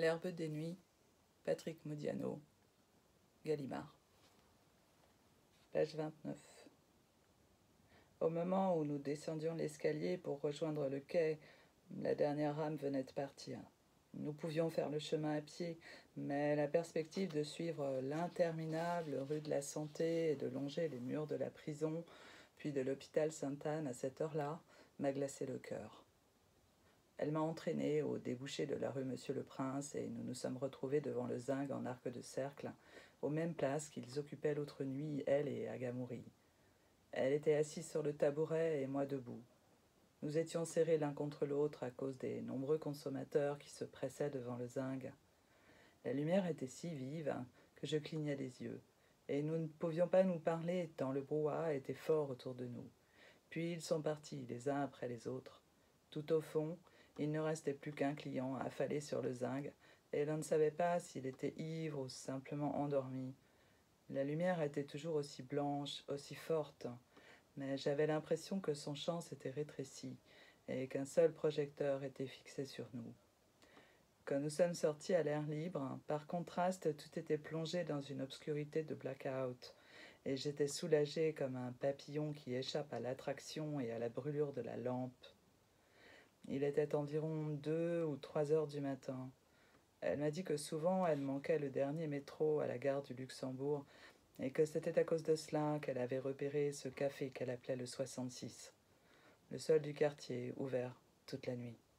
L'herbe des nuits, Patrick Modiano, Gallimard. Page 29. Au moment où nous descendions l'escalier pour rejoindre le quai, la dernière rame venait de partir. Nous pouvions faire le chemin à pied, mais la perspective de suivre l'interminable rue de la Santé et de longer les murs de la prison, puis de l'hôpital Sainte-Anne à cette heure-là, m'a glacé le cœur. Elle m'a entraîné au débouché de la rue Monsieur-le-Prince et nous nous sommes retrouvés devant le zinc en arc de cercle, aux mêmes places qu'ils occupaient l'autre nuit, elle et Agamori. Elle était assise sur le tabouret et moi debout. Nous étions serrés l'un contre l'autre à cause des nombreux consommateurs qui se pressaient devant le zinc. La lumière était si vive que je clignais les yeux, et nous ne pouvions pas nous parler tant le brouhaha était fort autour de nous. Puis ils sont partis, les uns après les autres. Tout au fond, il ne restait plus qu'un client affalé sur le zinc, et l'on ne savait pas s'il était ivre ou simplement endormi. La lumière était toujours aussi blanche, aussi forte, mais j'avais l'impression que son champ s'était rétréci et qu'un seul projecteur était fixé sur nous. Quand nous sommes sortis à l'air libre, par contraste, tout était plongé dans une obscurité de blackout, et j'étais soulagée comme un papillon qui échappe à l'attraction et à la brûlure de la lampe. Il était environ 2 ou 3 heures du matin. Elle m'a dit que souvent elle manquait le dernier métro à la gare du Luxembourg et que c'était à cause de cela qu'elle avait repéré ce café qu'elle appelait le 66, le seul du quartier, ouvert toute la nuit.